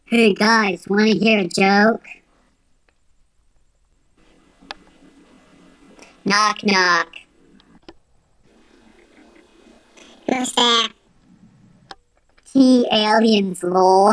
Hey guys, wanna hear a joke? Knock knock. Who's there? Aliens, lol.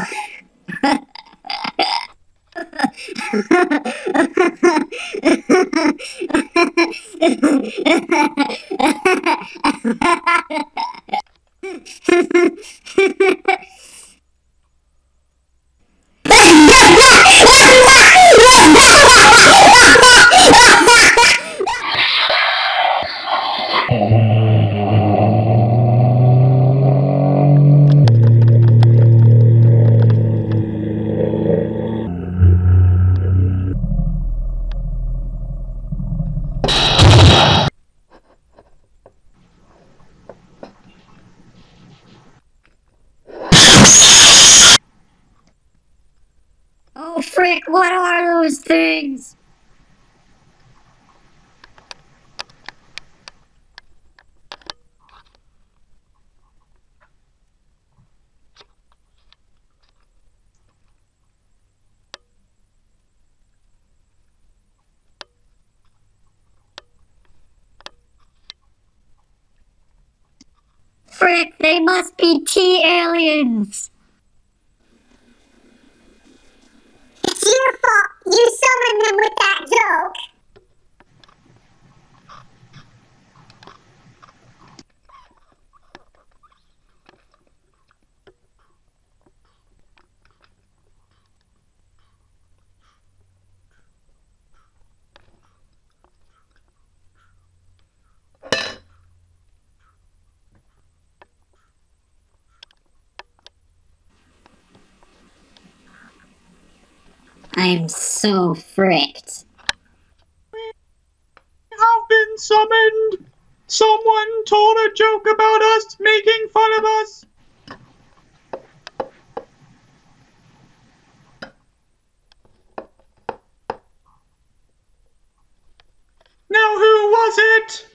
Oh frick, what are those things? Frick, they must be aliens! It's your fault. You summoned them with that joke. I'm so fricked. We have been summoned. Someone told a joke about us, making fun of us. Now who was it?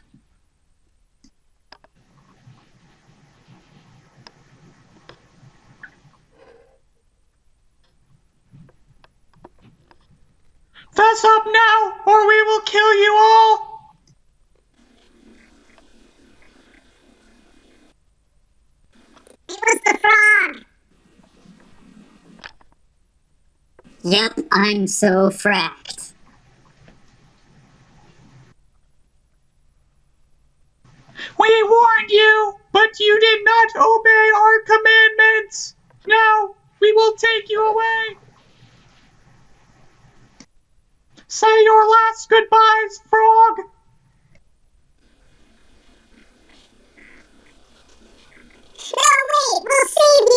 Fess up now, or we will kill you all! It was the frog. Yep, I'm so fracked. We warned you, but you did not obey our commandments. Now, we will take you away. Say your last goodbyes, frog. No, wait, we'll save